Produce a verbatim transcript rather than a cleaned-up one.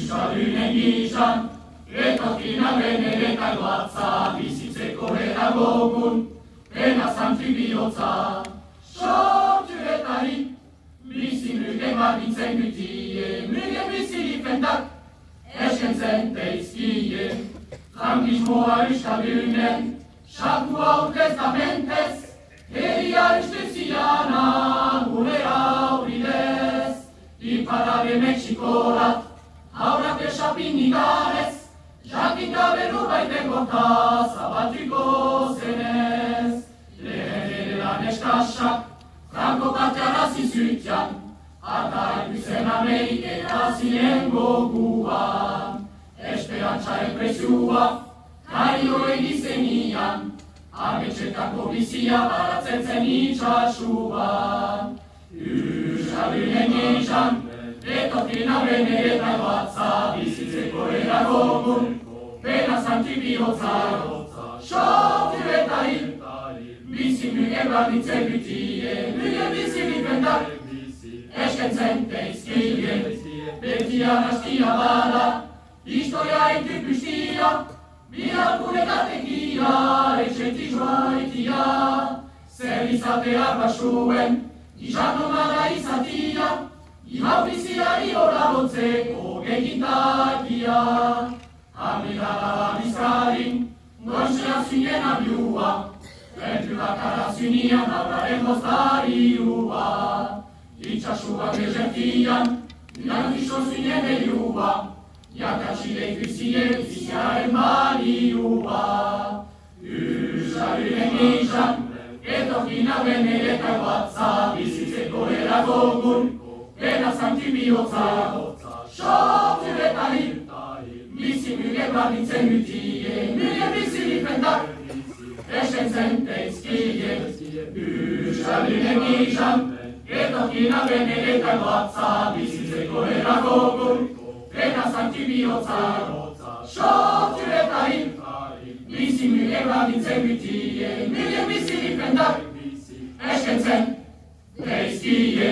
Ystalyinen Iisan, etokina veneleta luotsaa, visitzeko eragogun, penasan tribiotza. Sortuetari, bizi mygen bardintzen gytie, mygen bizi lifentak, eskentzen teizkie. Frankismoa Ystalyinen, Shakua testamentes, Heria Ystesiana, gure aurides, Iparabe Mexikorat, aurrak esapinigarez, jakin gabe nubaiten gota, zabaltiko zenez. Lehen ere lan eskasak, Franko katjarazi zutian, Arta ikusen ameik eta zinen goguan. Esperantzaren preziua, Kario egizenian, Ametxetako bizia baratzen zen itxasuan. Ystalyinen Iisan, etokin aurren eta batza, bizitzeko eragogun, penazan tribihotza. Sortuetari, bizi mygen bardintzen gytie, mygen bizi lifentak, eskentzen teizkie. Beti arrastia bada, historia entypystia, Bialkune katekia, etxeti joaitia, zer izatea basuen, izan nomada izatia, ihau biziari hola lotzeko gegintakia. Amigala bizkarin, goizea zinen abiua, entu bakara zunian aurraren bostariua. Itxasua gezertian, nagixo zinen eliua, Jakatxilek bizien biziaren baliua. Ystalyinen Iisan, etokin aurren eta batza, bizitzeko eragogun, penazan tribihotza. Sortuetari, bizi mygen bardintzen gytie, mygen bizi lifentak, eskentzen teizkie. Ystalyinen Iisan, etokin aurren eta batza, bizitzeko eragogun, penazan tribihotza. Sortuetari, bizi mygen bardintzen gytie, mygen bizi lifentak, eskentzen teizkie.